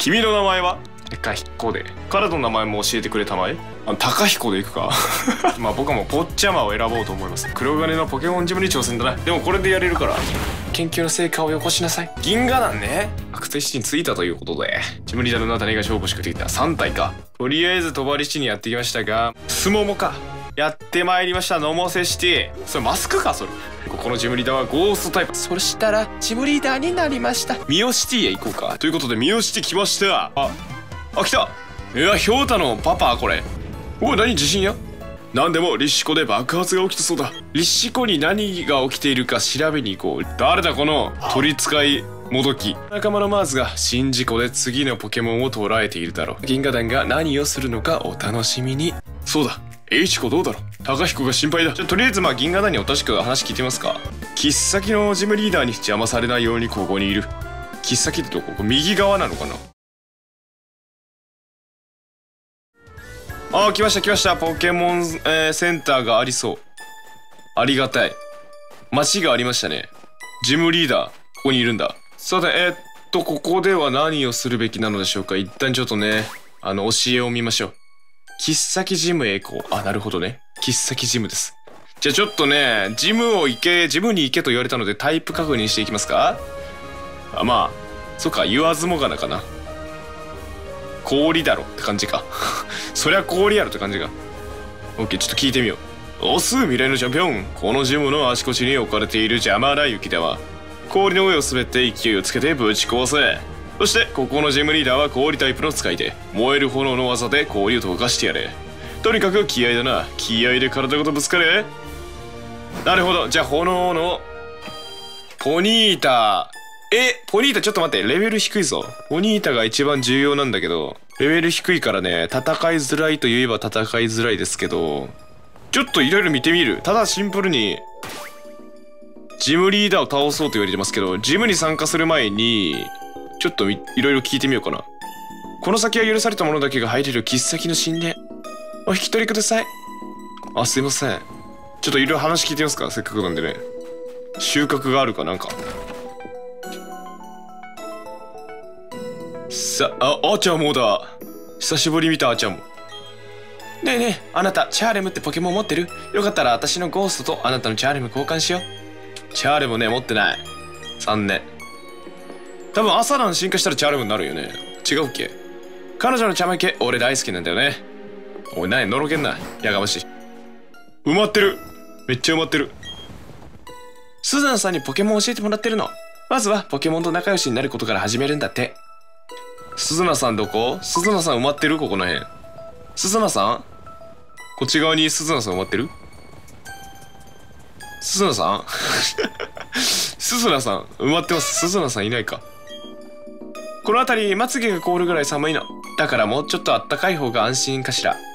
君の名前は？高彦で。彼の名前も教えてくれたまえ。高彦でいくか。まあ僕はもうポッチャマを選ぼうと思います。黒金のポケモンジムに挑戦だな。でもこれでやれるから研究の成果をよこしなさい。銀河団ね。確定値についたということで、ジムリーダーの中にが勝負しくできた3体か。とりあえず帳市にやってきましたが、スモモか。やってまいりました。ノモセシティ。それマスクかそれ。ここのジムリーダーはゴーストタイプ。そしたらジムリーダーになりました。ミオシティへ行こうか。ということでミオシティ来ました。来た。いや、ひょうたのパパこれ。おい、何地震や？なんでもリシコで爆発が起きたそうだ。リシコに何が起きているか調べに行こう。誰だこの取り使いもどき。仲間のマーズが新事故で次のポケモンを捉えているだろう。銀河団が何をするのかお楽しみに。そうだ、エイチコどうだろう。高彦が心配だ。とりあえず銀河団にお確か話聞いてますか。切っ先のジムリーダーに邪魔されないようにここにいる。切っ先ってどこ？右側なのかな。来ました来ました。ポケモン、センターがありそう。ありがたい。街がありましたね。ジムリーダー、ここにいるんだ。さて、ここでは何をするべきなのでしょうか。一旦ちょっとね、教えを見ましょう。切っ先ジムへ行こう。なるほどね。切っ先ジムです。じゃあちょっとね、ジムに行けと言われたのでタイプ確認していきますか。まあ、そっか、言わずもがなかな。氷だろって感じか。そりゃ氷やろって感じか。オッケー、ちょっと聞いてみよう。オス未来のチャンピオン。このジムのあちこちに置かれている邪魔な雪玉。氷の上を滑って勢いをつけてぶち壊せ。そしてここのジムリーダーは氷タイプの使い手。燃える炎の技で氷を溶かしてやれ。とにかく気合だな。気合で体ごとぶつかれ。なるほど。じゃあ炎のポニータ。ポニータちょっと待って。レベル低いぞ。ポニータが一番重要なんだけど、レベル低いからね、戦いづらいといえば戦いづらいですけど、ちょっといろいろ見てみる。ただシンプルにジムリーダーを倒そうと言われてますけど、ジムに参加する前にちょっといろいろ聞いてみようかな。この先は許された者だけが入れる切っ先の神殿。お引き取りください。すいません。ちょっといろいろ話聞いてみますか。せっかくなんでね。収穫があるかなんか。さあ、アーチャーもだ。久しぶり見たアーチャーも。ねえねえ、あなたチャーレムってポケモン持ってる？よかったら私のゴーストとあなたのチャーレム交換しよう。チャーレムね、持ってない。残念。多分アサラン進化したらチャーレムになるよね。違うっけ？彼女の茶まけ俺大好きなんだよね。おい、何のろけんな、やがましい。埋まってる。めっちゃ埋まってる。スザンさんにポケモン教えてもらってるの。まずはポケモンと仲良しになることから始めるんだって。スズナさんどこ？スズナさん埋まってる？ここの辺。スズナさん？こっち側にスズナさん埋まってる？スズナさんスズナさん埋まってます。スズナさんいないか。この辺りまつげが凍るぐらい寒いの。だからもうちょっとあったかい方が安心かしら。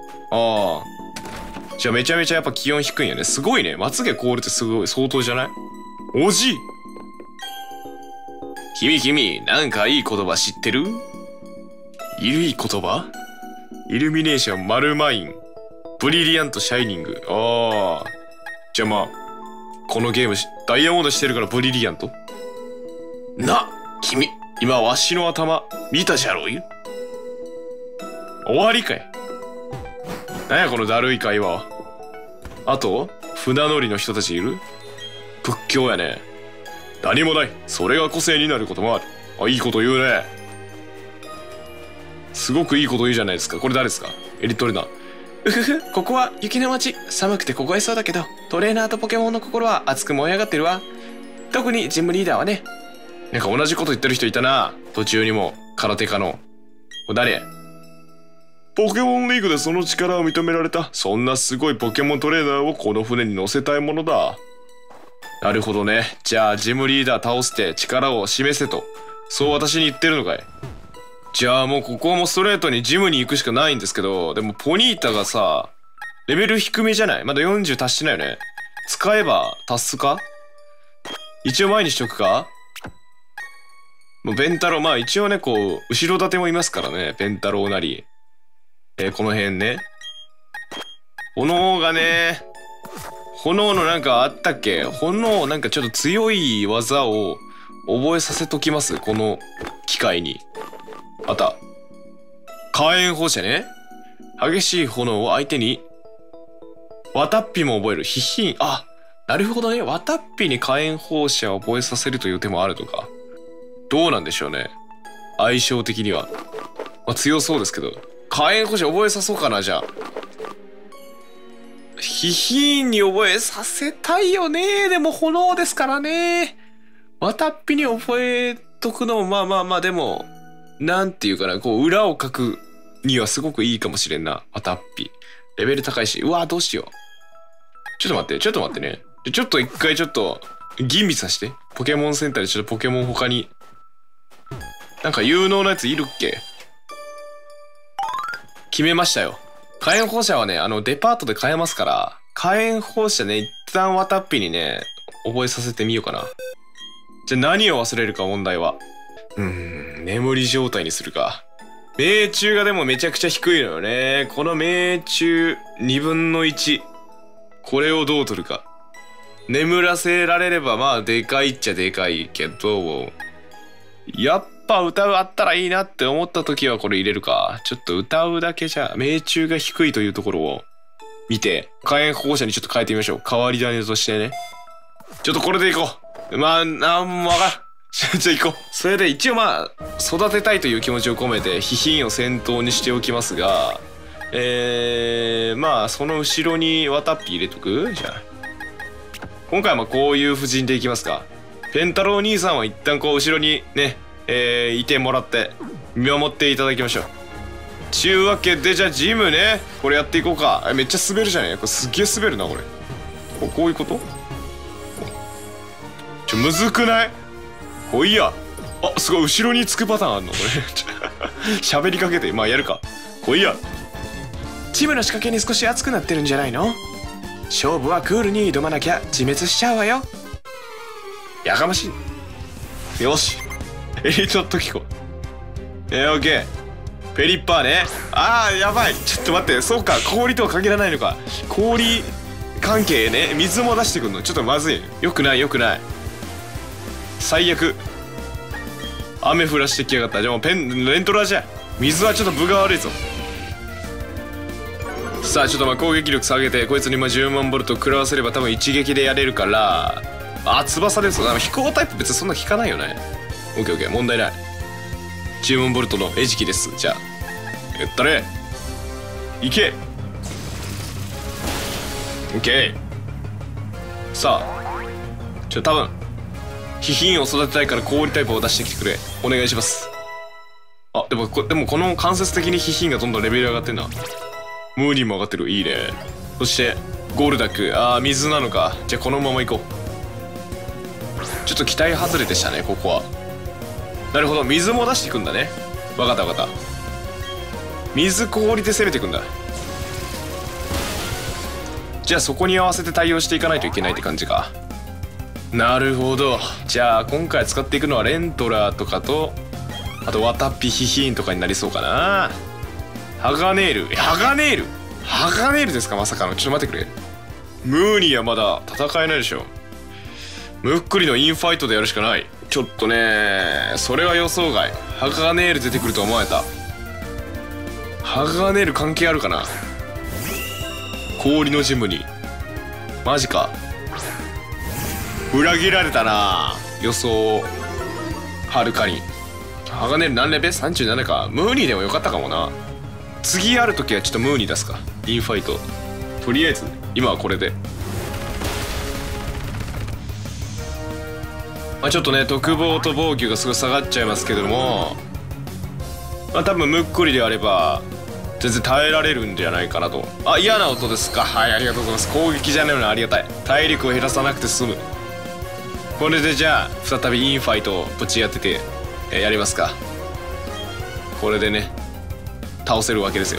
じゃあめちゃめちゃやっぱ気温低いんやね。すごいね。まつげ凍るってすごい相当じゃない？おじい。君、なんかいい言葉知ってる？いい言葉？イルミネーション、マルマイン、ブリリアント、シャイニング。じゃあこのゲーム、ダイヤモンドしてるからブリリアント？君、今わしの頭、見たじゃろうよ。終わりかい。なんやこのだるい会話は。あと、船乗りの人たちいる？仏教やね。何もない。それが個性になることもある。いいこと言うね。すごくいいこと言うじゃないですか。これ誰ですか？エリトレナ。ここは雪の街。寒くて凍えそうだけど、トレーナーとポケモンの心は熱く燃え上がってるわ。特にジムリーダーはね。なんか同じこと言ってる人いたな。途中にも、空手家の。これ誰？ポケモンリーグでその力を認められた。そんなすごいポケモントレーナーをこの船に乗せたいものだ。なるほどね。じゃあジムリーダー倒して力を示せと。そう私に言ってるのかい。じゃあもうここもストレートにジムに行くしかないんですけど、でもポニータがさ、レベル低めじゃない？まだ40達してないよね。使えば達すか？一応前にしとくか？もうベンタロウ、一応ね、こう、後ろ盾もいますからね。ベンタロウなり。この辺ね。炎がね、炎のなんかあったっけ？炎なんかちょっと強い技を覚えさせときます。この機会に。 あった。火炎放射ね。激しい炎を相手に、ワタッピも覚える。ヒヒン。あ、なるほどね。ワタッピに火炎放射を覚えさせるという手もあるとか。どうなんでしょうね。相性的には。まあ、強そうですけど。火炎放射覚えさそうかな、じゃあ。ヒヒンに覚えさせたいよね。でも炎ですからね。ワタッピに覚えとくのも、まあ、でも、なんていうかな、こう、裏を書くにはすごくいいかもしれんな。ワタッピ。レベル高いし。うわ、どうしよう。ちょっと待ってね。ちょっと一回吟味させて。ポケモンセンターでちょっとポケモン他に。なんか有能なやついるっけ？決めましたよ。火炎放射はね、デパートで買えますから、火炎放射ね、一旦ワタッピにね、覚えさせてみようかな。じゃあ何を忘れるか問題は。眠り状態にするか。命中がでもめちゃくちゃ低いのよね。この命中2分の1。これをどう取るか。眠らせられればまあでかいっちゃでかいけど、やっぱ歌うあったらいいなって思った時はこれ入れるか。ちょっと歌うだけじゃ命中が低いというところを見て、火炎放射にちょっと変えてみましょう。変わり種としてね。ちょっとこれでいこう。まあ、なんもわからん。じゃあ行こう。それで一応まあ、育てたいという気持ちを込めて、ヒヒンを先頭にしておきますが、まあ、その後ろにワタッピ入れとく？じゃあ。今回はまあこういう布陣でいきますか。ペンタロウ兄さんは一旦こう後ろにね、いてもらって、見守っていただきましょう。ちゅうわけで、じゃあジムね、これやっていこうか。めっちゃ滑るじゃねえ？これすっげえ滑るな、これ。こういうこと？むずくない？おいや。あ、すごい、後ろにつくパターンあんのこれ。喋りかけて、まあやるか。おいや。チームの仕掛けに少し熱くなってるんじゃないの？勝負はクールに挑まなきゃ自滅しちゃうわよ。やかましい。よし。エリートトキコ。オッケー。ペリッパーね。あー、やばい。ちょっと待って。そうか。氷とは限らないのか。氷関係ね。水も出してくんの。ちょっとまずい。よくない。最悪。雨降らしてきやがった。じゃあもうレントラじゃ。水はちょっと分が悪いぞ。さあちょっとまあ攻撃力下げてこいつにまあ10万ボルト食らわせれば多分一撃でやれるから。あ、翼です。飛行タイプ別にそんな効かないよね。オッケー問題ない。10万ボルトの餌食です。じゃあやったれ。いけ。オッケー。さあ多分ヒヒンを育てたいから氷タイプを出してきてくれ。お願いします。あ、でもこの間接的にヒヒンがどんどんレベル上がってんな。ムーニーも上がってる。いいね。そしてゴールダック。あー、水なのか。じゃあこのまま行こう。ちょっと期待外れでしたね、ここは。なるほど、水も出していくんだね。分かった。水氷で攻めていくんだ。じゃあそこに合わせて対応していかないといけないって感じか。なるほど。じゃあ今回使っていくのはレントラーとかと、あとワタッピヒヒーンとかになりそうかな。ハガネールですか、まさかの。ちょっと待ってくれ。ムーニーはまだ戦えないでしょ。むっくりのインファイトでやるしかない。ちょっとね、それは予想外。ハガネール出てくると思われた。ハガネール関係あるかな。氷のジムにマジか。裏切られたな、予想はるかに。ハガネール何レベル ?37 か。ムーニーでもよかったかもな。次ある時はちょっとムーニー出すか。インファイト。とりあえず今はこれで。まあちょっとね、特防と防御がすごい下がっちゃいますけども、まあ多分ムックリであれば全然耐えられるんじゃないかなと。あ、嫌な音ですか。はい、ありがとうございます。攻撃じゃないのにありがたい。体力を減らさなくて済む。これでじゃあ再びインファイトをぶちやってて、やりますか。これでね倒せるわけですよ。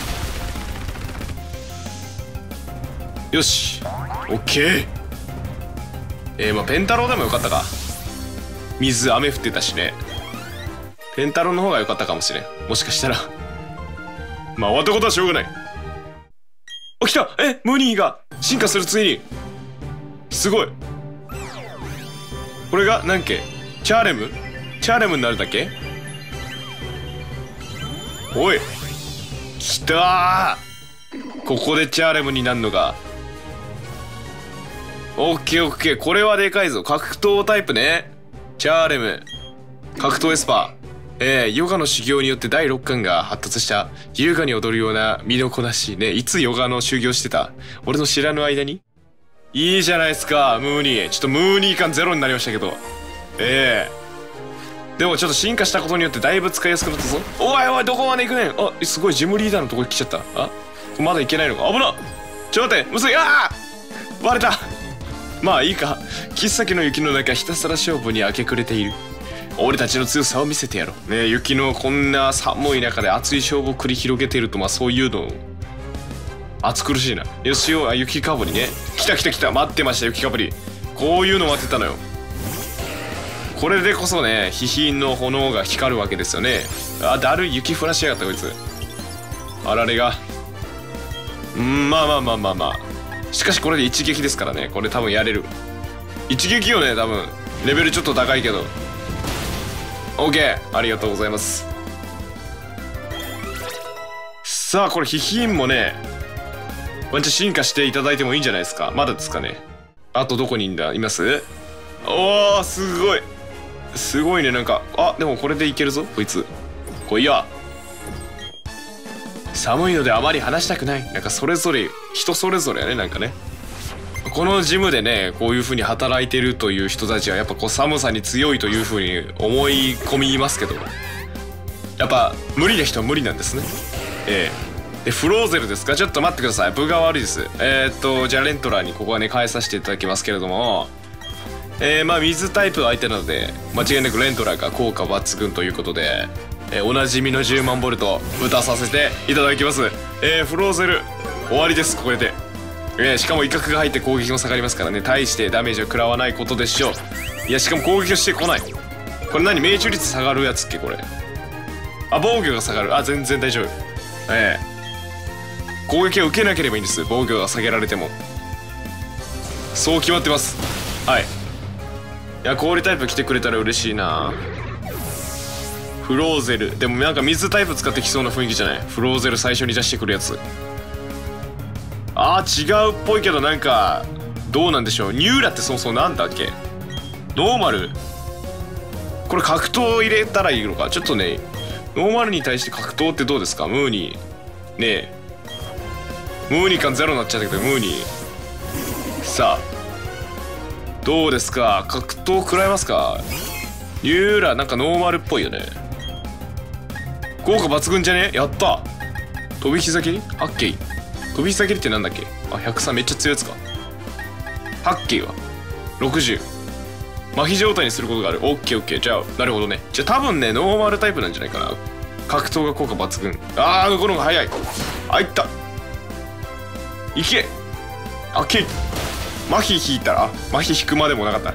よし、オッケー。まあペンタロウでもよかったか。水雨降ってたしね。ペンタロウの方が良かったかもしれん。もしかしたらまあ終わったことはしょうがない。起きた。ムーニーが進化する。ついにすごい。これが何けチャーレムになるだけ。 おいきたー。ここでチャーレムになるのか。オッケーオッケー、これはでかいぞ。格闘タイプね。チャーレム格闘エスパー。ヨガの修行によって第6巻が発達した優雅に踊るような身のこなしね。いつヨガの修行してた？俺の知らぬ間に。いいじゃないですかムーニー。ちょっとムーニー感ゼロになりましたけど、でもちょっと進化したことによってだいぶ使いやすくなったぞ。おいおい、どこまで行くねん。あ、すごい、ジムリーダーのとこに来ちゃった。あ、まだ行けないのか。危なっ。ちょっと待って、むずい。あーバレた。まあいいか。切っ先の雪の中ひたすら勝負に明け暮れている俺たちの強さを見せてやろうね。雪のこんな寒い中で熱い勝負を繰り広げていると、まあそういうの暑苦しいな。よしよ、雪かぶりね。来た来た来た、待ってました雪かぶり。こういうの待ってたのよ。これでこそね、ヒヒンの炎が光るわけですよね。あ、だるい、雪降らしやがったこいつ。あられが。まあまあまあまあまあ。しかしこれで一撃ですからね。これ多分やれる。一撃よね、多分。レベルちょっと高いけど。OK、ありがとうございます。さあ、これヒヒンもね、ワンチャン進化していただいてもいいんじゃないですか。まだですかね。あとどこにいます？おー、すごい。すごいね、なんか。あ、でもこれでいけるぞ、こいつ。来いや。寒いのであまり話したくない。なんかそれぞれ、人それぞれやね、なんかね。このジムでね、こういう風に働いてるという人たちはやっぱこう寒さに強いという風に思い込みますけど、やっぱ無理な人は無理なんですね。で、フローゼルですか？ちょっと待ってください。分が悪いです。じゃあレントラーにここはね、変えさせていただきますけれども、まあ水タイプ相手なので、間違いなくレントラーが効果抜群ということで、おなじみの10万ボルト打たさせていただきます。フローゼル終わりです、これで。しかも威嚇が入って攻撃も下がりますからね、大してダメージを食らわないことでしょう。いや、しかも攻撃をしてこない。これ何、命中率下がるやつっけこれ。あ、防御が下がる。あ、全然大丈夫。攻撃を受けなければいいんです、防御が下げられても。そう決まってます。はい。いや、氷タイプ来てくれたら嬉しいな。フローゼルでもなんか水タイプ使ってきそうな雰囲気じゃない？フローゼル最初に出してくるやつ。あー、違うっぽいけど、なんかどうなんでしょう。ニューラってそもそもなんだっけ？ノーマル？これ格闘入れたらいいのか。ちょっとね、ノーマルに対して格闘ってどうですか？ムーニーねえ、ムーニー感ゼロになっちゃったけど、ムーニーさあどうですか？格闘食らいますか？ニューラなんかノーマルっぽいよね。効果抜群じゃね？やった。飛び膝蹴り？ハッケイ。飛び膝蹴りってなんだっけ？あ、103めっちゃ強いやつか。ハッケイは60。麻痺状態にすることがある。オッケーオッケー。じゃあなるほどね。じゃあ多分ね、ノーマルタイプなんじゃないかな。格闘が効果抜群。あー、この方が早い。あ、いった。いけ。あ、けい。麻痺引いたら、麻痺引くまでもなかった。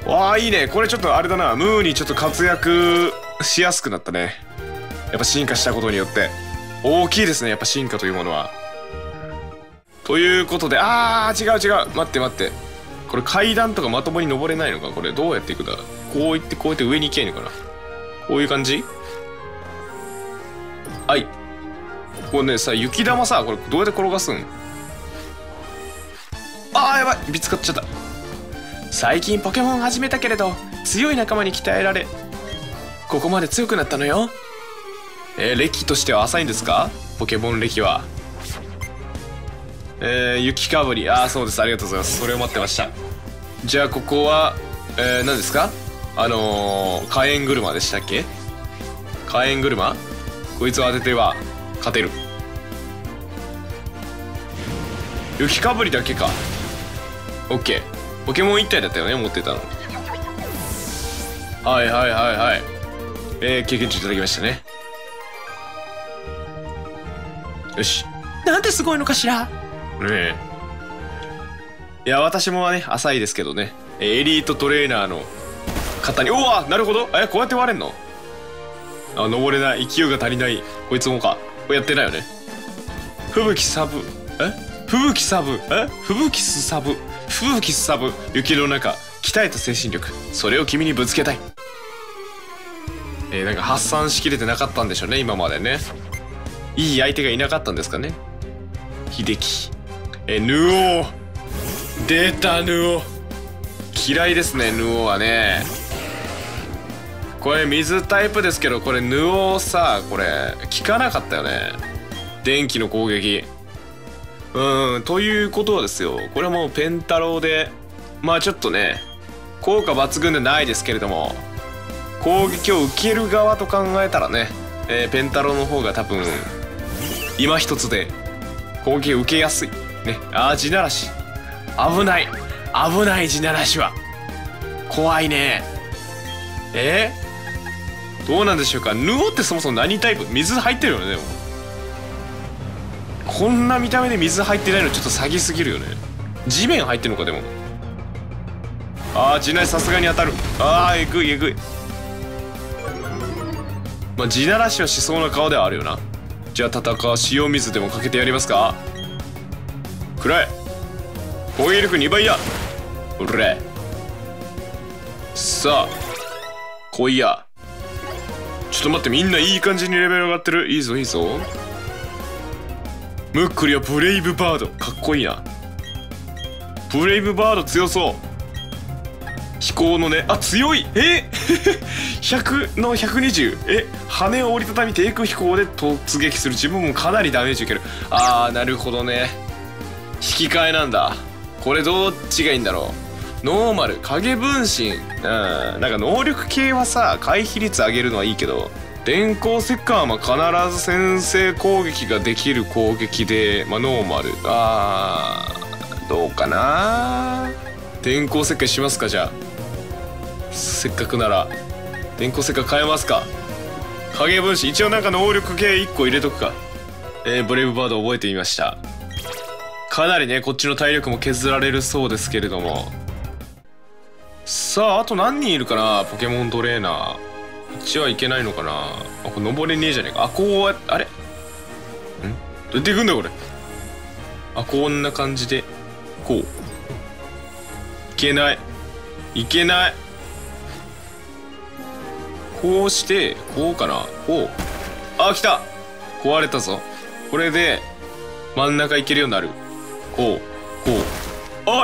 わあ、いいね。これちょっとあれだな。ムーにちょっと活躍しやすくなったね。やっぱ進化したことによって大きいですね、やっぱ進化というものは。ということで、あー、違う違う、待って待って、これ階段とかまともに登れないのか。これどうやっていくんだ。こういってこうやって上に行けんのかな。こういう感じ。はい、これね、さ、雪玉さ、これどうやって転がすん。あー、やばい、見つかっちゃった。最近ポケモン始めたけれど強い仲間に鍛えられここまで強くなったのよ。歴としては浅いんですか？ポケモン歴は。雪かぶり。ああ、そうです、ありがとうございます。それを待ってました。じゃあここは何ですか？火炎車でしたっけ？火炎車、こいつを当てては勝てる。雪かぶりだけか。オッケー。ポケモン1体だったよね、持ってたの。はいはいはいはい。経験値いただきましたね。よし。なんてすごいのかしら。いや、私もね、浅いですけどね。エリートトレーナーの方に、うわ、なるほど。こうやって割れんの？あ、登れない。勢いが足りない。こいつもか。これやってないよね。吹雪サブ。吹雪サブ。吹雪すサブ。吹雪すサブ。雪の中、鍛えた精神力。それを君にぶつけたい。 なんか発散しきれてなかったんでしょうね、今までね。いい相手がいなかったんですかね。秀樹。ヌオー。出たヌオー。嫌いですね、ヌオーはね。これ水タイプですけど、これヌオーさ、これ効かなかったよね。電気の攻撃。ということはですよ、これはもうペンタロウで、まあちょっとね、効果抜群でないですけれども、攻撃を受ける側と考えたらね、ペンタロウの方が多分今一つで攻撃を受けやすいね。地ならし危ない、危ない。地ならしは怖いね。どうなんでしょうか。ヌオってそもそも何タイプ？水入ってるよね。でもこんな見た目で水入ってないのちょっと詐欺すぎるよね。地面入ってるのか。でも地ならしさすがに当たる。えぐいえぐい。まあ地ならしはしそうな顔ではあるよな。じゃあ戦う。塩水でもかけてやりますか。くらえ。攻撃力2倍や。おれ。さあ来いや。ちょっと待って、みんないい感じにレベル上がってる。いいぞいいぞ。ムックリはブレイブバード。かっこいいな。ブレイブバード強そう。飛行のね、強い。100の120。羽を折りたたみ低空飛行で突撃する。自分もかなりダメージ受ける。なるほどね。引き換えなんだ。これどっちがいいんだろう。ノーマル、影分身。なんか能力系はさ、回避率上げるのはいいけど、電光石火はまあ必ず先制攻撃ができる攻撃で、まあノーマル。どうかな。電光石火しますか。じゃあせっかくなら電光石火変えますか。影分身一応なんか能力系1個入れとくか。ブレイブバード覚えてみました。かなりねこっちの体力も削られるそうですけれども。さああと何人いるかな。ポケモントレーナー。こっちはいけないのかな。これ登れねえじゃねえか。こうやってあれどうやって行くんだこれ。こんな感じでこう。いけないいけない。こうしてこうかな。こう。来た。壊れたぞ。これで真ん中行けるようになる。こうこ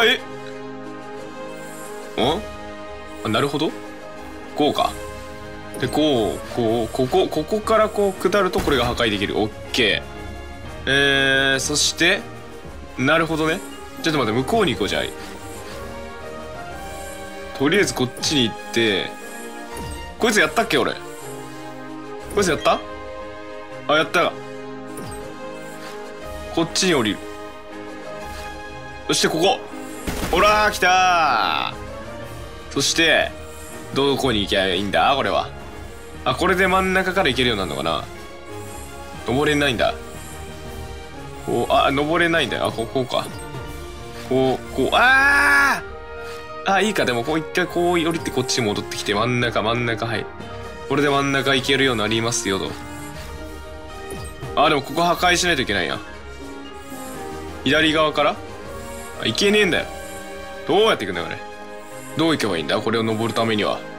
う。なるほど。こうか。でここからこう下るとこれが破壊できる。オッケー。そしてなるほどね。ちょっと待って、向こうに行こう。じゃあとりあえずこっちに行って。こいつやったっけ俺。こいつやった？やったが。こっちに降りる。そしてここ。ほらー来たー。そしてどこに行きゃいいんだこれは。これで真ん中から行けるようになるのかな。登れないんだ。登れないんだよ。こうか。こういいか。でもこう一回こう降りてこっちに戻ってきて真ん中はい。これで真ん中行けるようになりますよと。でもここ破壊しないといけないや。左側から行けねえんだよ。どうやって行くんだよこれ。どう行けばいいんだこれを登るためには。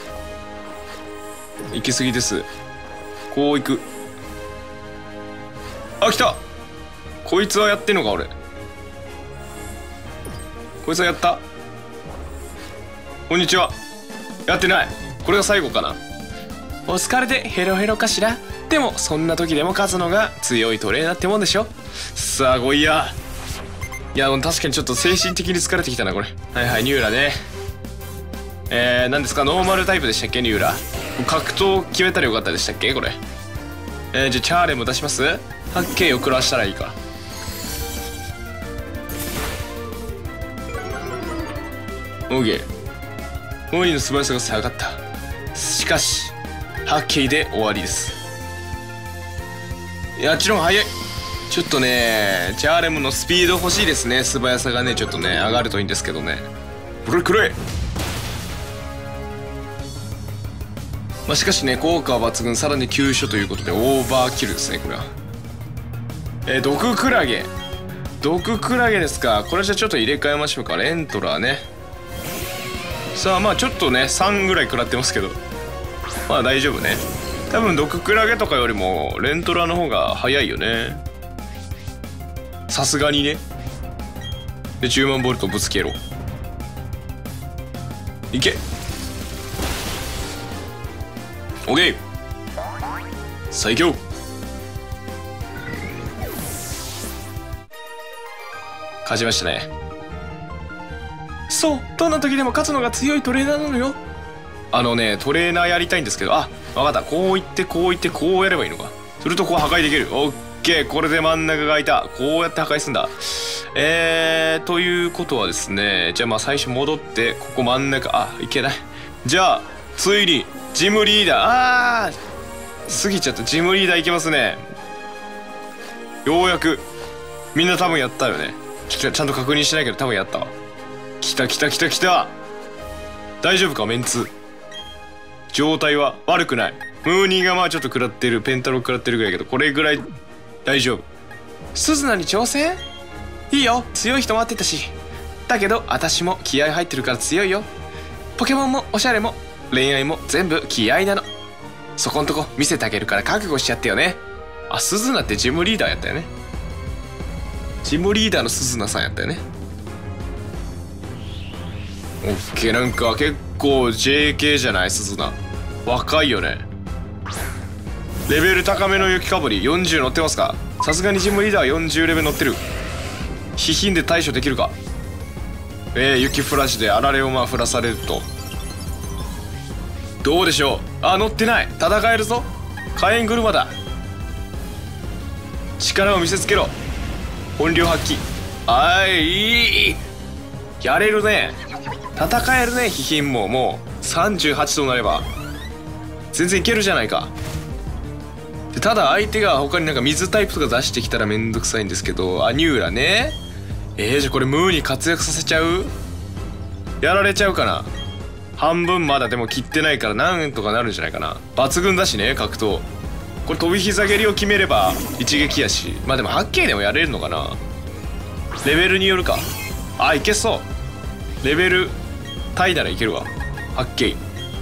行き過ぎです。こう行く。来た。こいつはやってんのか俺。こいつはやった。こんにちは。やってない。これが最後かな。お疲れでヘロヘロかしら。でもそんな時でも勝つのが強いトレーナーってもんでしょ。さあ来いや。いや確かにちょっと精神的に疲れてきたなこれ。ニューラね。何ですか。ノーマルタイプでしたっけニューラ。格闘決めたらよかったでしたっけこれ。じゃあチャーレも出します。八景を食らわしたらいいか。オーケー。モーリーの素早さが下がった。しかし八景で終わりです。あっちの方が早い。ちょっとねチャーレムのスピード欲しいですね。素早さがねちょっとね上がるといいんですけどね。これくれ。しかしね効果は抜群。さらに急所ということでオーバーキルですねこれは。毒クラゲ。毒クラゲですか。これじゃちょっと入れ替えましょうか。レントラーね。さあちょっとね3ぐらい食らってますけど。 まあ大丈夫ね。多分毒クラゲとかよりもレントラの方が早いよね。さすがにね。で10万ボルトぶつけろ。いけ。オッケー。最強。勝ちましたね。そう、どんな時でも勝つのが強いトレーナーなのよ。トレーナーやりたいんですけど、あ、わかった。こういってこういってこうやればいいのか。するとこう破壊できる。オッケー。これで真ん中が開いた。こうやって破壊すんだ。ということはですね、じゃあまあ最初戻ってここ真ん中、あ、いけない。じゃあついにジムリーダー、過ぎちゃった。ジムリーダーいけますね。ようやく。みんな多分やったよね。ちゃんと確認しないけど多分やったわ。来た来た来た来た。大丈夫かメンツ。状態は悪くない。ムーニーがまあちょっと食らってる、ペンタロ食らってるぐらいだけど、これぐらい大丈夫。スズナに挑戦？いいよ、強い人待ってたし。だけど私も気合入ってるから強いよ。ポケモンもおしゃれも恋愛も全部気合なの。そこんとこ見せてあげるから覚悟しちゃってよね。あ、スズナってジムリーダーやったよね。ジムリーダーのスズナさんやったよね。オッケー。なんか結構 JK じゃない？スズナ若いよね。レベル高めの雪かぶり40乗ってますか？さすがにジムリーダー40レベル乗ってる。気品で対処できるか？雪フラッシュであられをまあ降らされるとどうでしょう。あ、乗ってない。戦えるぞ。火炎車だ。力を見せつけろ。本領発揮。あいい、やれるね。戦えるね。気品ももう38となれば全然いけるじゃないか。でただ相手が他になんか水タイプとか出してきたらめんどくさいんですけど、アニューラね。じゃあこれムーに活躍させちゃう？やられちゃうかな。半分まだでも切ってないからなんとかなるんじゃないかな。抜群だしね、格闘。これ飛び膝蹴りを決めれば一撃やし、まあでも8系でもやれるのかな。レベルによるか。あ、いけそう。レベルタイならいけるわ。8系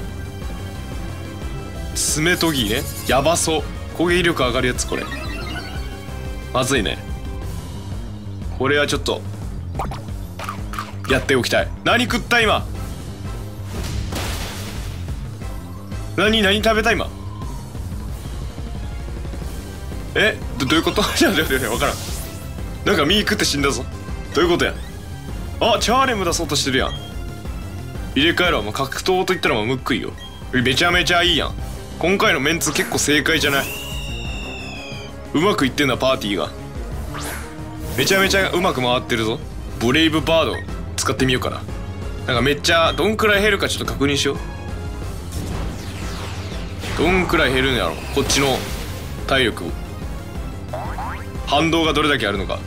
爪研ぎね。やばそう。攻撃力上がるやつ。これまずいね。これはちょっとやっておきたい。何食った今。何食べた今。どういうこと？いや分からん。なんか身食って死んだぞ。どういうことや。あ、チャーレム出そうとしてるやん。入れ替えろ。もう格闘といったらもうムックイよ。めちゃめちゃいいやん。今回のメンツ結構正解じゃない？うまくいってんだパーティーが。めちゃめちゃうまく回ってるぞ。ブレイブバード使ってみようかな。なんかめっちゃどんくらい減るかちょっと確認しよう。どんくらい減るんやろこっちの体力。反動がどれだけあるのか。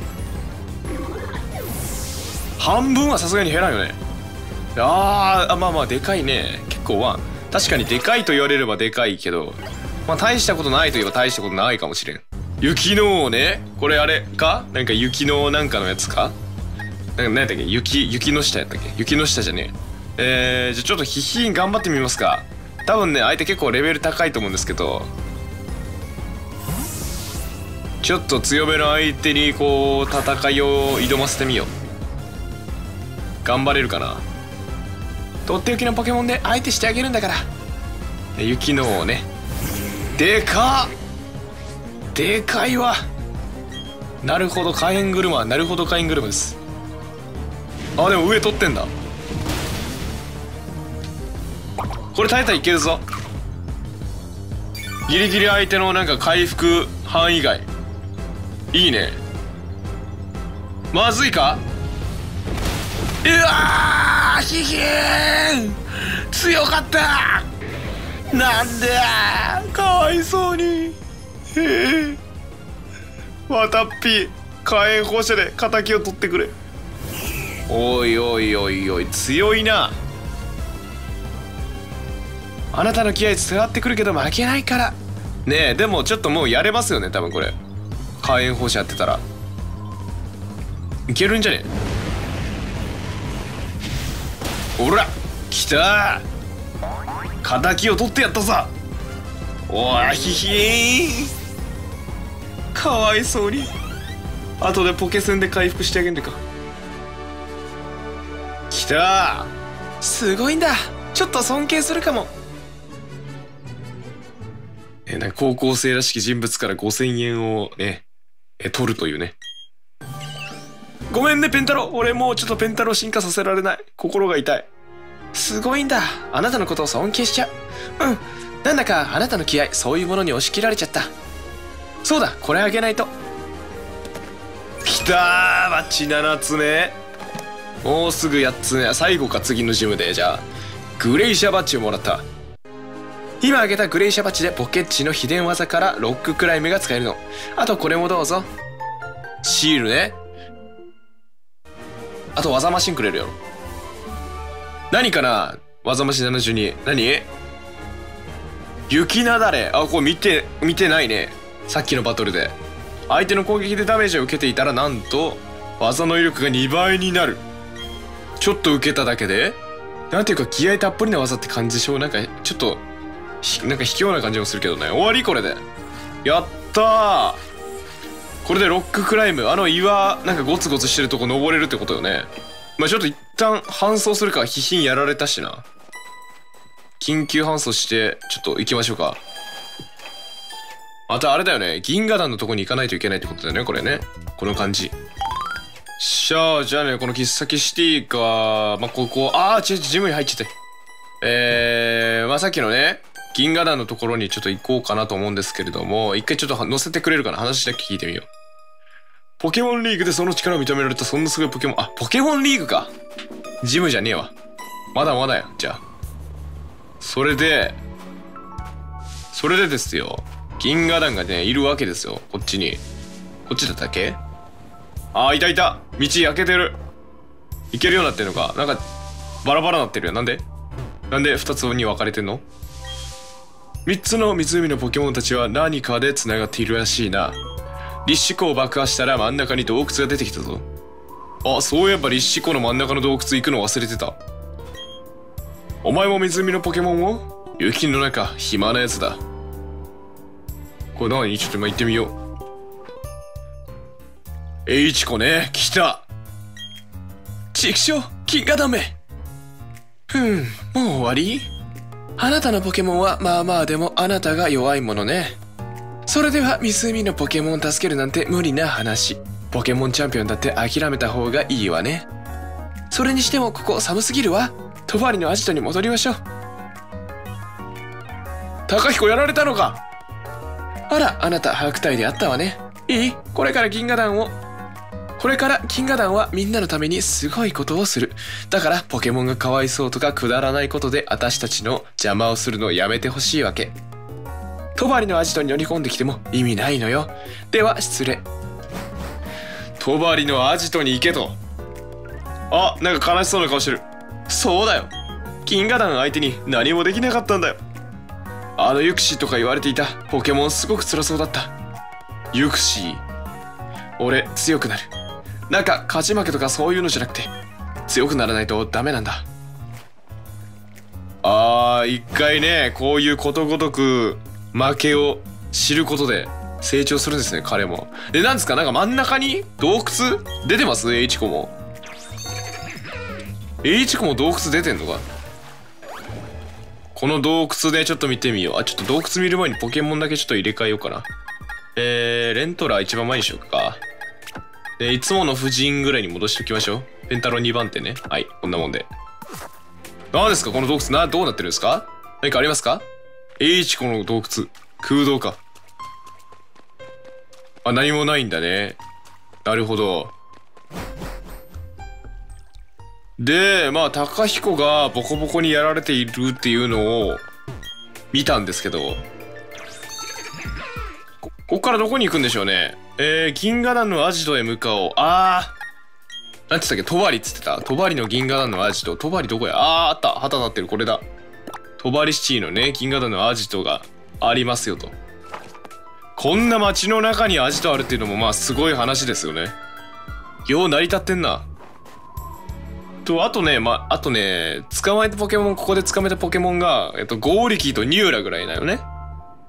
半分はさすがに減らんよね。まあまあでかいね。結構は確かにでかいと言われればでかいけど、まあ大したことないといえば大したことないかもしれん。雪のね、これあれか？なんか雪のなんかのやつか？なんか何やったっけ？雪の下やったっけ？雪の下じゃねえ。じゃあちょっとヒヒン頑張ってみますか。多分ね相手結構レベル高いと思うんですけど、ちょっと強めの相手にこう戦いを挑ませてみよう。頑張れるかな。とっておきのポケモンで相手してあげるんだから。雪のね、でかっ。でかいわ。なるほど火炎車。なるほど火炎車です。あ、でも上取ってんだ。これ耐えたらいけるぞ。ギリギリ相手のなんか回復範囲外。いいね。まずいか。うわー、ヒヒーン強かった。なんだかわいそうに。わたっぴ火炎放射で敵を取ってくれ。おいおいおいおい、強いな。あなたの気合伝わってくるけど負けないからね。えでもちょっともうやれますよね多分。これ火炎放射やってたらいけるんじゃねえ。ほら来たー。敵を取ってやったさ。 おーひひーん、かわいそうに。後でポケセンで回復してあげんでか。きたー、すごいんだ、ちょっと尊敬するかも。なんか高校生らしき人物から5000円をね、取るというね。ごめんねペンタロ、俺もうちょっとペンタロ進化させられない、心が痛い。すごいんだ、あなたのことを尊敬しちゃう。うん、なんだかあなたの気合、そういうものに押し切られちゃった。そうだ、これあげないと。きたー、バッチ7つ目、もうすぐ8つ目、最後か次のジムで。じゃあグレイシャバッジをもらった。今あげたグレイシャバッジでポケッチの秘伝技からロッククライムが使えるの。あとこれもどうぞ。シールね。あと技マシンくれるやろ。何かな、技マシン72。何、雪なだれ。あ、これ見てないね。さっきのバトルで相手の攻撃でダメージを受けていたら、なんと技の威力が2倍になる。ちょっと受けただけで、なんていうか気合たっぷりな技って感じでしょ。なんかちょっとなんか卑怯な感じもするけどね。終わり、これでやったー。これでロッククライム、あの岩なんかゴツゴツしてるとこ登れるってことよね。まあちょっと一旦搬送するか、必死にやられたしな。緊急搬送してちょっと行きましょうか。またあれだよね、銀河団のとこに行かないといけないってことだよね、これね。この感じ。じゃあね、この喫茶シティか、まあここ、ジムに入っちゃって。まあさっきのね銀河団のところにちょっと行こうかなと思うんですけれども、一回ちょっと乗せてくれるかな、話だけ聞いてみよう。ポケモンリーグでその力を認められた、そんなすごいポケモン。あ、ポケモンリーグか。ジムじゃねえわ。まだまだよ。じゃあそれでですよ、銀河団がねいるわけですよ。こっちに、こっちだったっけ。いた、道開けてる。行けるようになってるのか。なんかバラバラなってるよ。なんで2つに分かれてんの。3つの湖のポケモンたちは何かでつながっているらしいな。立志湖を爆破したら真ん中に洞窟が出てきたぞ。そういえば立志湖の真ん中の洞窟行くの忘れてた。お前も湖のポケモンを。雪の中暇なやつだ。これ何、ちょっと今行ってみよう。H湖ね、来た。ちくしょう、金河団め。もう終わり。あなたのポケモンはまあまあ、でもあなたが弱いものね。それでは湖のポケモンを助けるなんて無理な話。ポケモンチャンピオンだって諦めた方がいいわね。それにしてもここ寒すぎるわ。トバリのアジトに戻りましょう。高彦やられたのか。あら、あなた白帯であったわね。いい？これから銀河団はみんなのためにすごいことをする。だからポケモンがかわいそうとかくだらないことで私たちの邪魔をするのをやめてほしいわけ。トバリのアジトに乗り込んできても意味ないのよ。では失礼。トバリのアジトに行けと。なんか悲しそうな顔してる。そうだよ、銀河団相手に何もできなかったんだよ。ユクシーとか言われていたポケモンすごく辛そうだった。ユクシー、俺強くなる。なんか勝ち負けとかそういうのじゃなくて強くならないとダメなんだ。一回ね、こういうことごとく負けを知ることで成長するんですね、彼も。で、なんですか、なんか真ん中に洞窟出てます？ H コも洞窟出てんのか。この洞窟でちょっと見てみよう。ちょっと洞窟見る前にポケモンだけちょっと入れ替えようかな。レントラー一番前にしようか。で、いつもの夫人ぐらいに戻しておきましょう。ペンタロン2番手ね。はい、こんなもんで。何ですかこの洞窟、どうなってるんですか？何かありますか？ H この洞窟、空洞か。何もないんだね。なるほど。で、まあ高彦がボコボコにやられているっていうのを見たんですけど、ここからどこに行くんでしょうね。銀河団のアジトへ向かおう。なんて言ったっけ、トバリっつってた。トバリの銀河団のアジト。トバリどこや。あった。旗立ってる。これだ。トバリシティのね、銀河団のアジトがありますよと。こんな街の中にアジトあるっていうのもまあすごい話ですよね。よう成り立ってんな。あとね、捕まえたポケモン、ここで捕まえたポケモンが、ゴーリキーとニューラぐらいだよね。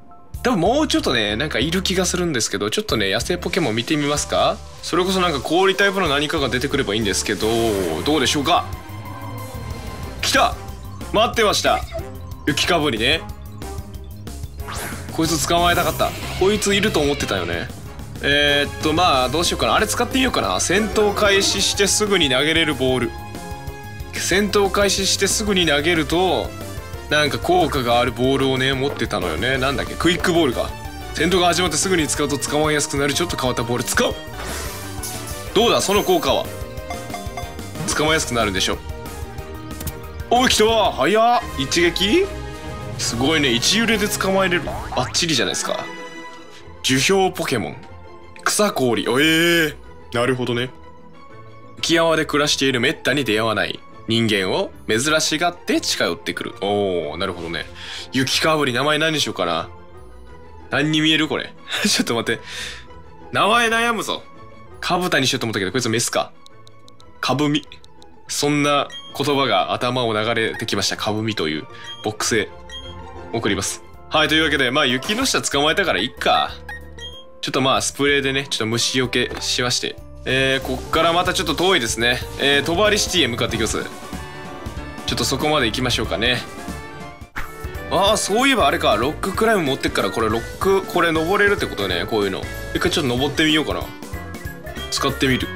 多分もうちょっとねなんかいる気がするんですけど、ちょっとね野生ポケモン見てみますか。それこそなんか氷タイプの何かが出てくればいいんですけど、どうでしょうか。来た、待ってました。雪かぶりね。こいつ捕まえたかった。こいついると思ってたよね。まあどうしようかな。あれ使ってみようかな。戦闘開始してすぐに投げれるボール。戦闘開始してすぐに投げるとなんか効果があるボールをね持ってたのよね。なんだっけ、クイックボールか。戦闘が始まってすぐに使うと捕まえやすくなるちょっと変わったボール使う。どうだその効果は。捕まえやすくなるんでしょ。おい来た、早っ。一撃すごいね。一揺れで捕まえれる。バッチリじゃないですか。樹氷ポケモン草氷。なるほどね。雪山で暮らしているめったに出会わない人間を珍しがって近寄ってくる。おーなるほどね。雪かぶり名前何にしようかな。何に見えるこれちょっと待って、名前悩むぞ。かぶたにしようと思ったけどこいつメスか。かぶみ、そんな言葉が頭を流れてきました。かぶみというボックスへ送ります。はい、というわけでまあ雪の下捕まえたからいっか。ちょっとまあスプレーでねちょっと虫除けしまして、こっからまたちょっと遠いですね。トバリシティへ向かっていきます。ちょっとそこまで行きましょうかね。ああそういえばあれか、ロッククライム持ってっからこれこれ登れるってことね。こういうの一回ちょっと登ってみようかな。使ってみる。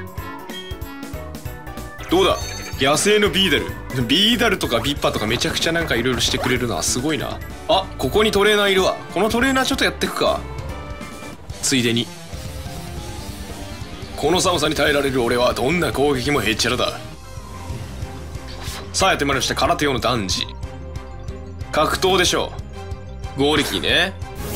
どうだ野生のビーダルとかビッパとかめちゃくちゃなんかいろいろしてくれるな。すごいな。あ、ここにトレーナーいるわ。このトレーナーちょっとやってくか、ついでに。この寒さに耐えられる俺はどんな攻撃もへっちゃらだ。さあやってまいりました。空手用の男児格闘でしょう。合力ね。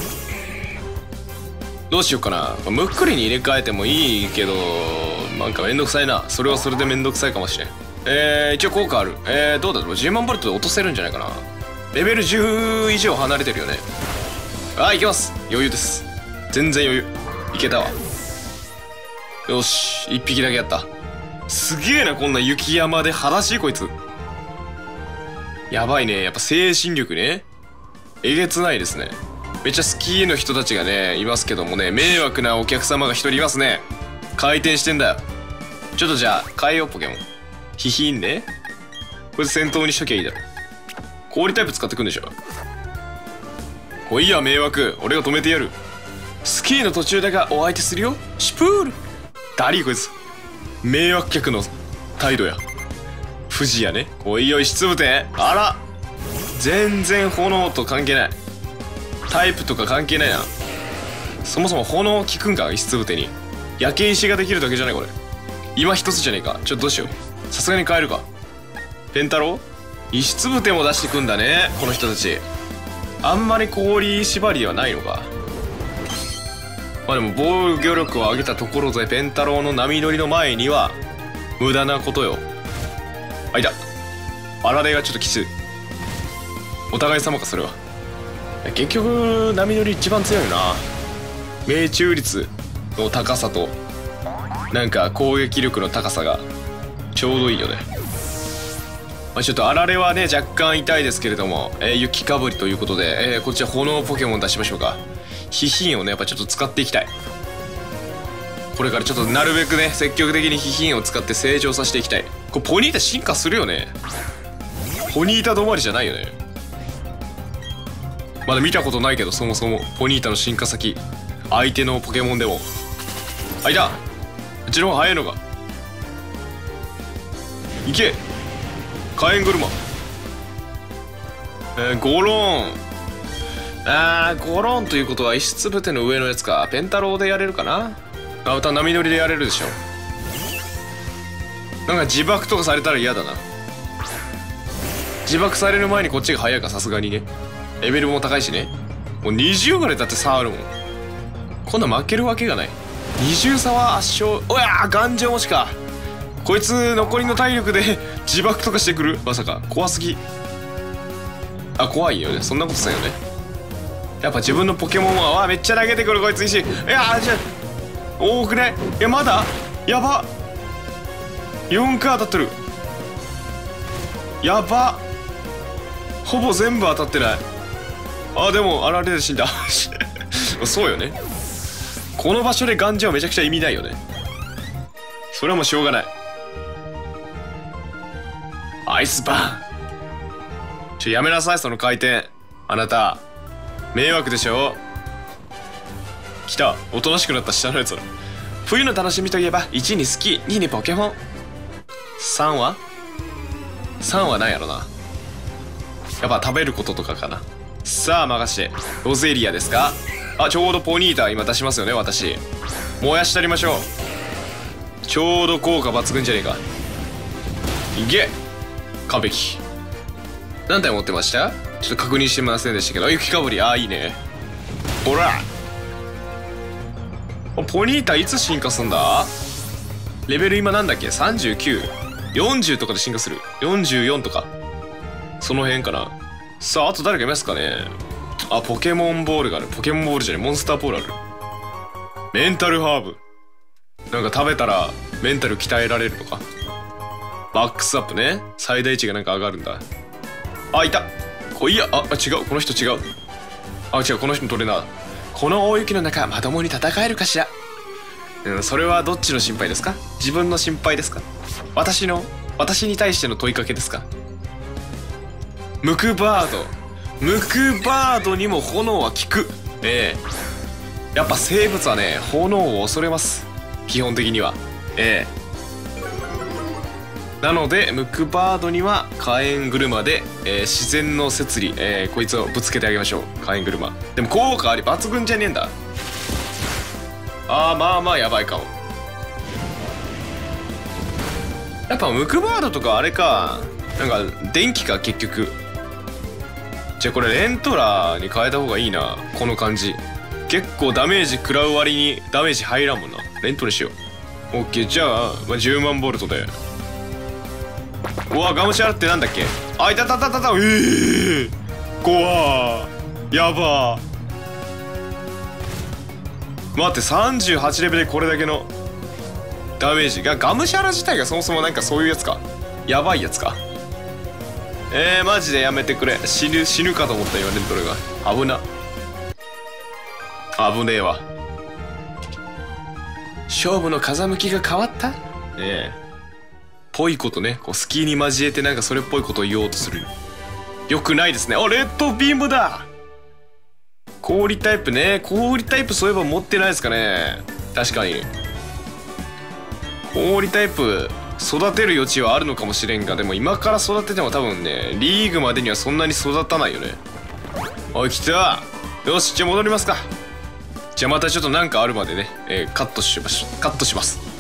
どうしようかな。むっくりに入れ替えてもいいけどなんかめんどくさいな。それはそれでめんどくさいかもしれん。一応効果ある。どうだろう。10万ボルトで落とせるんじゃないかな。レベル10以上離れてるよね。いきます。余裕です。全然余裕。いけたわ。よし、1匹だけやった。すげえな、こんな雪山で裸足こいつ。やばいね。やっぱ精神力ね。えげつないですね。めっちゃスキーの人たちがねいますけどもね、迷惑なお客様が一人いますね。回転してんだよ。ちょっとじゃあ変えようポケモン。ヒヒンね。これ戦闘にしときゃいいだろ。氷タイプ使ってくんでしょ。来いや迷惑、俺が止めてやる。スキーの途中だがお相手するよ。シュプール。ダリーこいつ。迷惑客の態度や。富士やね。おいおい、しぶて。あら全然炎と関係ない。タイプとか関係ないな。そもそも炎効くんか、石つぶてに。焼け石ができるだけじゃないこれ。今一つじゃねえか。ちょっとどうしよう。さすがに変えるか。ペンタロウ石つぶても出してくんだねこの人たち。あんまり氷縛りはないのか。まあでも防御力を上げたところでペンタロウの波乗りの前には無駄なことよ。あいだ、あられがちょっときつい。お互い様かそれは。結局波乗り一番強いよな。命中率の高さとなんか攻撃力の高さがちょうどいいよね。まあ、ちょっとあられはね若干痛いですけれども、雪かぶりということで、こっちは炎ポケモン出しましょうか。ヒヒンをねやっぱちょっと使っていきたい。これからちょっとなるべくね積極的にヒヒンを使って成長させていきたい。これポニータ進化するよね。ポニータ止まりじゃないよね。まだ見たことないけど、そもそもポニータの進化先相手のポケモンでも。あいた、うちの方が早いのか。いけ火炎車。ゴローン。ゴローンということは石つぶての上のやつか。ペンタロウでやれるかな。また波乗りでやれるでしょ。なんか自爆とかされたら嫌だな。自爆される前にこっちが早いか、さすがにね。レベルも高いしね。もう20ぐらいだって差あるもん。こんな負けるわけがない。20差は圧勝。おやー、頑丈持ちか。こいつ残りの体力で自爆とかしてくる。まさか怖すぎ。怖いよね。そんなことさよね。やっぱ自分のポケモンはめっちゃ投げてくるこいつ。石。いやじゃ多くね。いやまだやば。4回当たってる。やば。ほぼ全部当たってない。でもあられで死んだそうよね。この場所でガンジャはめちゃくちゃ意味ないよね。それはもうしょうがない。アイスバーン。やめなさいその回転。あなた迷惑でしょ。来た。おとなしくなった下のやつだ。冬の楽しみといえば1にスキー、2にポケモン。3は何やろな。やっぱ食べることとかかな。さあ任して。ロゼリアですか。あ、ちょうどポニータ今出しますよね。私燃やしてやりましょう。ちょうど効果抜群じゃねえか。いけ。完璧。何体持ってました？ちょっと確認してませんでしたけど。雪かぶり。ああいいね。ほらポニータいつ進化すんだ。レベル今なんだっけ。3940とかで進化する。44とかその辺かな。さああと誰かいますかね。あ、ポケモンボールがある。ポケモンボールじゃない、モンスターボールある。メンタルハーブ。なんか食べたらメンタル鍛えられるとか。マックスアップね。最大値がなんか上がるんだ。あ、いた。いや、違う。この人違う。違う。この人のトレーナー。この大雪の中まともに戦えるかしら。それはどっちの心配ですか。自分の心配ですか。私に対しての問いかけですか。ムクバードにも炎は効く。やっぱ生物はね炎を恐れます、基本的には。なのでムクバードには火炎車で、自然の摂理、こいつをぶつけてあげましょう。火炎車でも効果あり抜群じゃねえんだ。まあやばいかも。やっぱムクバードとかあれか、なんか電気か結局。じゃあこれレントラに変えた方がいいな。この感じ結構ダメージ食らう割にダメージ入らんもんな。レントにしよう。オッケー。じゃあ、10万ボルトで。うわ、ガムシャラってなんだっけ。いた。怖やば待って、38レベルでこれだけのダメージが。ガムシャラ自体がそもそもなんかそういうやつか。やばいやつか。マジでやめてくれ。死ぬかと思った今レントルが。危ねえわ。勝負の風向きが変わった。ぽいことね、こうスキーに交えてなんかそれっぽいことを言おうとする。よくないですね。レッドビームだ。氷タイプね。氷タイプそういえば持ってないですかね。確かに氷タイプ育てる余地はあるのかもしれんが、でも今から育てても多分ねリーグまでにはそんなに育たないよね。おい来た。よし、じゃあ戻りますか。じゃあまたちょっとなんかあるまでね、カットします。